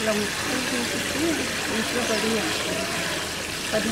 ఇట్లా ముక్కలు తీసి ఇంట్లో పది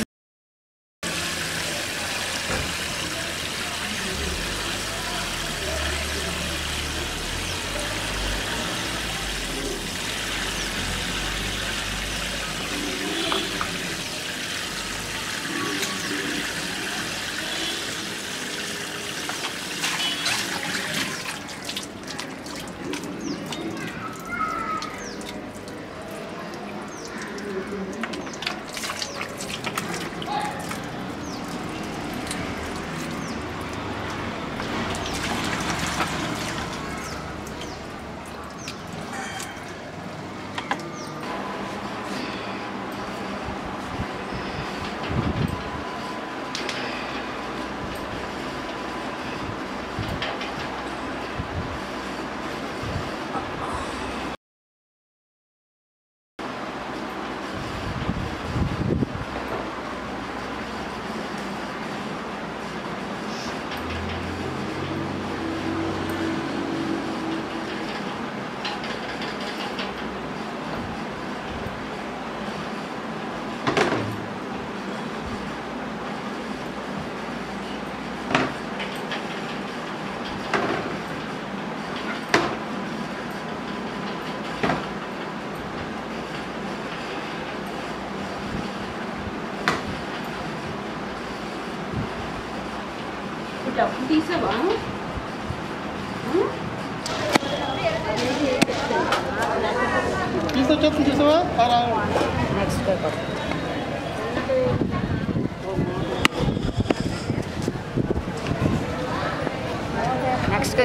డబ్బు తీసావా తీసుకొచ్చేస్తుంది చూసావా నెక్స్ట్ నెక్స్ట్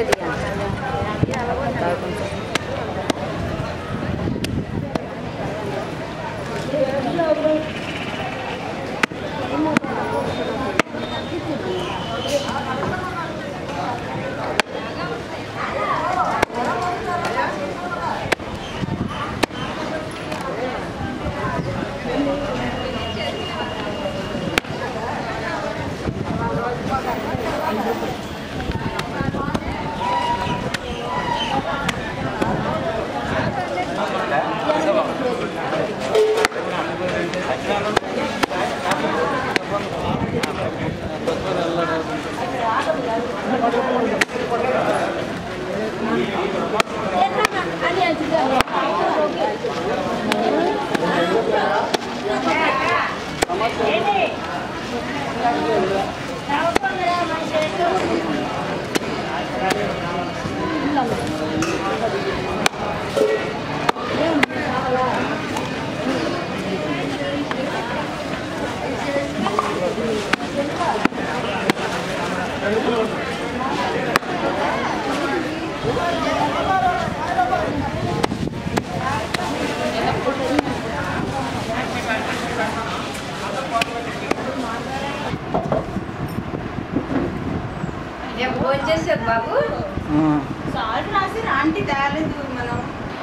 వచ్చేసారు బాబు సాల్ట్ రాసి రాంటి తేలేదు మనం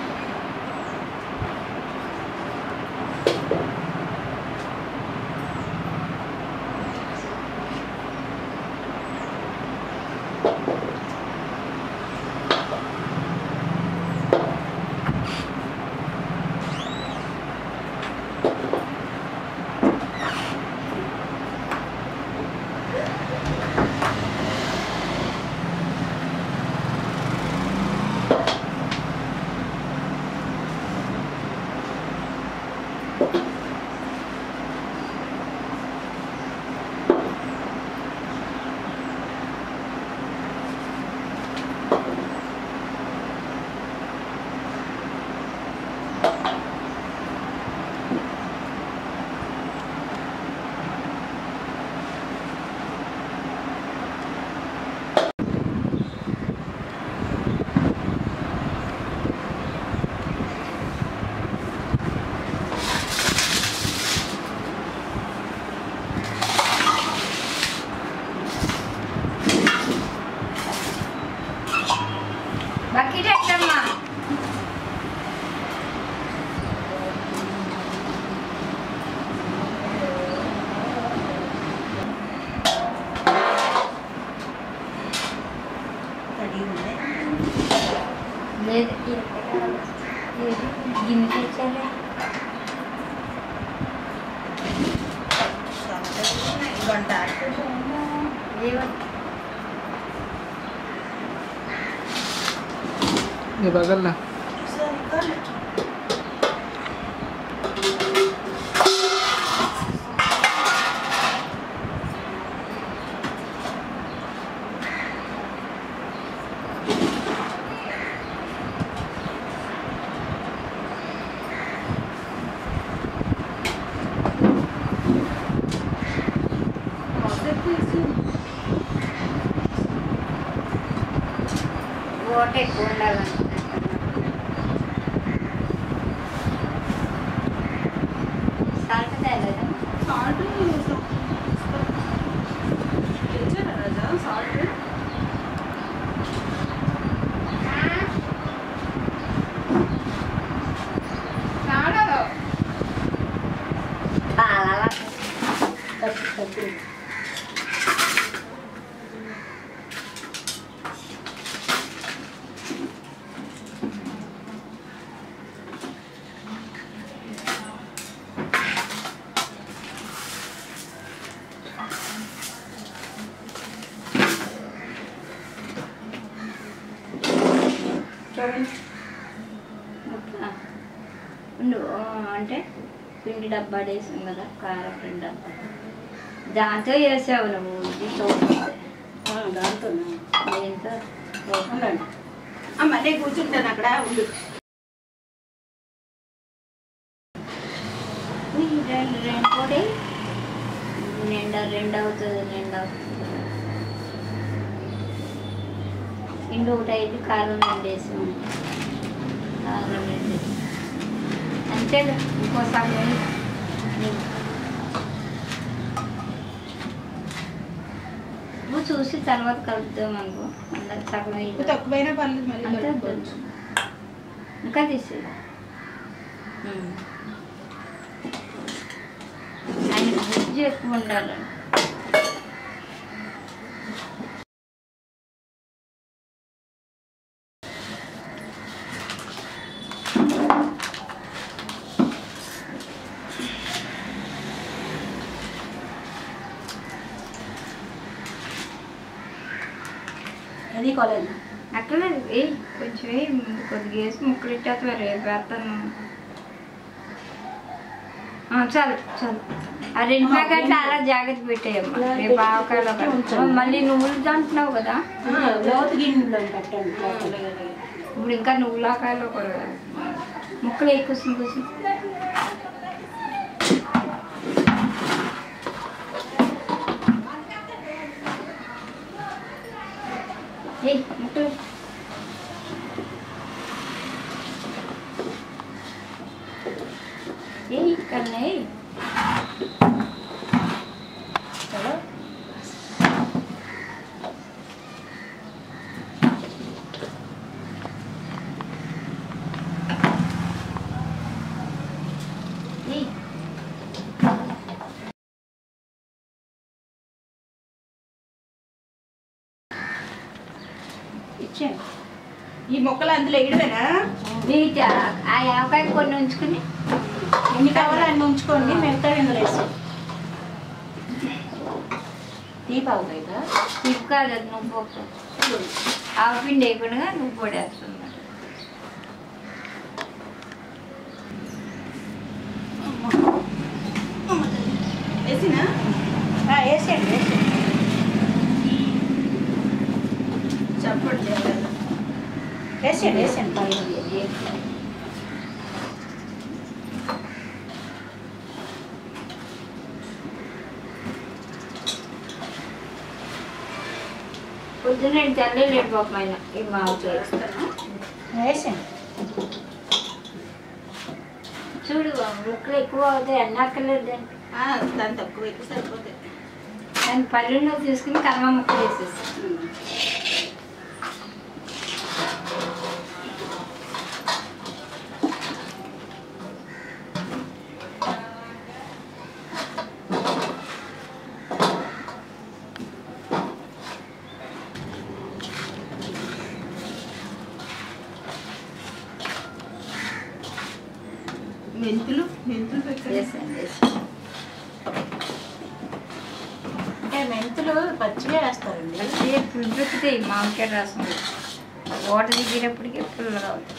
బకెట్ ఎట్టమ్మా లేదు గిన్నె తెచ్చాలే. గంట ये बगल ना ఓటే ఉండాలి. సాల్ట్ తేలేదా? సాల్ట్ తెచ్చారా రాజా సాల్ట్? రాడో అలా కట్టి ఉండు. అంటే పిండి డబ్బా వేసాం కదా, కారం పిండి డబ్బా, దాంతో వేసావు నువ్వు. ఇది దాంతో దీంతో మళ్ళీ కూర్చుంటాను అక్కడ ఉండు. రెండు పొడి రెండు అవుతుంది. పిండి ఒకటి అయితే కారం రెండు వేసాము. కారం రెండు అంతే. ఇంకోసారి నువ్వు చూసి తర్వాత కలుపుతాం అనుకో. అందరికి సగం తక్కువైనా పర్లేదు మళ్ళీ కలుపుకోవచ్చు. ఇంకా తీసి ఆయన గుజ్జు ఎక్కువ ఉండాలి. అది కాలేదు అక్కడ కొంచెం కొద్దిగా వేసి ముక్కలు ఇట్టేస్తా. రేపు వేస్తాను. చాలు చాలు. ఆ రెండు ప్యాకెట్లు అలా జాగ్రత్త పెట్టేయమ్మా. రేపు ఆవకాయలో మళ్ళీ నువ్వులు అంటున్నావు కదా, ఇప్పుడు ఇంకా నువ్వుల ఆకాయలో కూడా ముక్కలు ఎక్కువ కూర్చుని ముక్కలు ఇక్కడనే ఇచ్చాను. ఈ మొక్కలు అందులో వేయడమేనా? ఆ ఆవకాయ కొన్ని ఉంచుకుని ఎన్ని కావాలో అన్ని ఉంచుకోండి. మిగతా ఇందులో వేస్తాం. తీపి అవుతాయి కదా? తీపి కాదు, అది నువ్వు ఆవపిండి వేయకుండా నువ్వు పొడి వేస్తున్నా. వేసినా వేసేయండి. చెప్పండి వేసేయండి. పొద్దున్న చల్లే లేట్ పోకపోయిన ఈ మావుతో వేసేయండి. చూడు ముక్కలు ఎక్కువ అవుతాయి. అన్నక్కర్లేదు దాని తక్కువ ఎక్కువ సరిపోతాయి. దాన్ని పల్లెల్లో తీసుకుని కలమ ముక్కలు వేసేసి మెంతులు అంటే మెంతులు పచ్చిగా వేస్తారండి. పచ్చిగా పులుపుతాయి మామిడికాయ రసం వాటర్ దిగినప్పటికీ పుల్లగా అవుతుంది.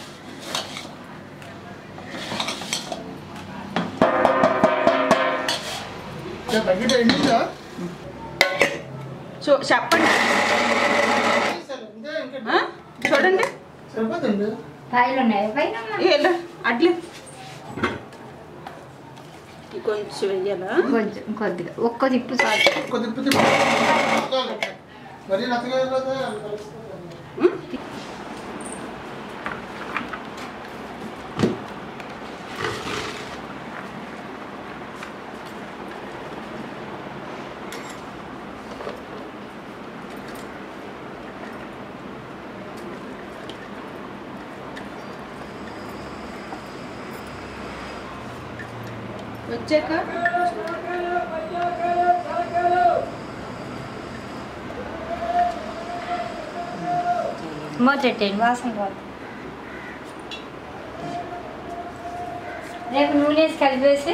చెప్పండి చూడండి పాయలు ఉన్నాయి పైన అట్లే కొంచెం వెయ్యాలా? కొంచెం కొద్దిగా ఒక్క తిప్పు చాలు. వచ్చాక మొదటండి వాసన రాదు. రేపు నూనె వేసి కలిపేసి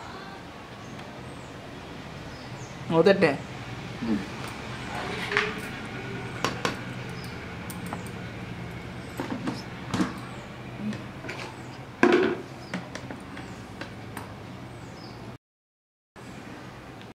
మొదటే